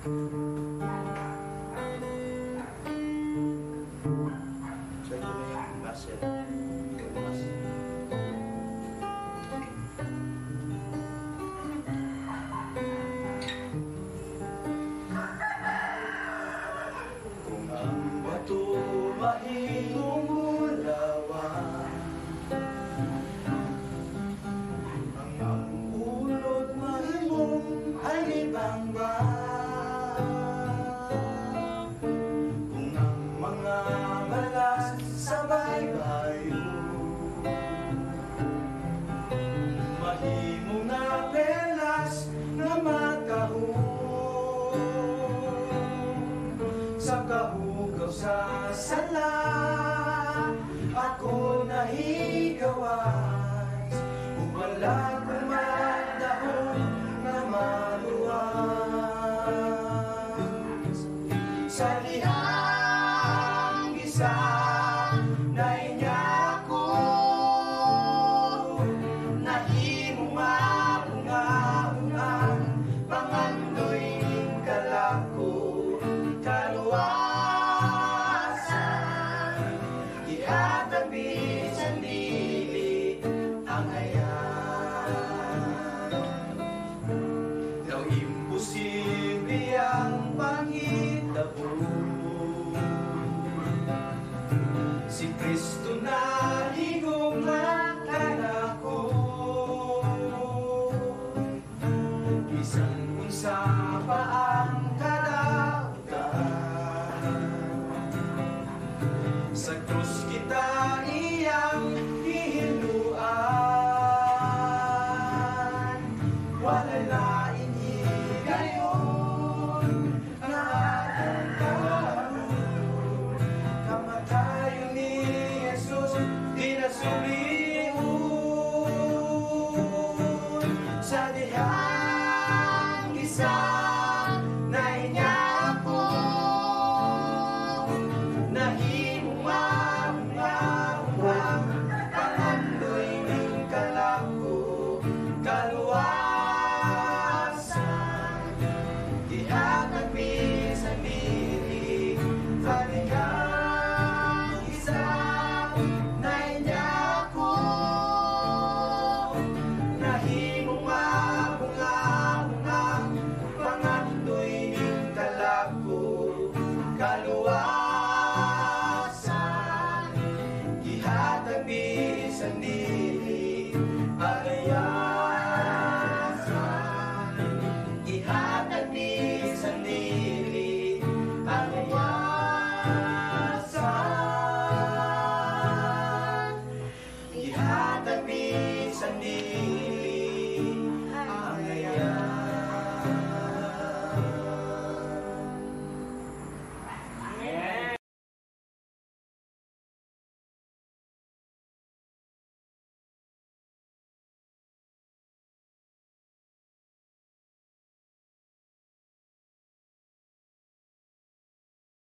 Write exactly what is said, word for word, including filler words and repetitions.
So, ito na yung muscle. Yung muscle. Kung ang bato mahimong ulawan, ang ang ulod mahimong alibang-bang, kung ang mga balas sa baybayo mahimong na pelas nga magkahon sa kahugaw sa sala, ako nahigawas wala kumadahon na maluwas sa lihang isa na inyako nahimong mabunga-bungang pangandoy ning kalako kaluwasan ihatag bisan dili ang ayan. Daw imposible ang panghitabo, si Kristo na higong makanako, bisan unsa pa ang sa krus kita iyang hihiluan, wala lain higayon ang atong kaharun, kamatayon ni Jesus di nasuliun sa dihang isa.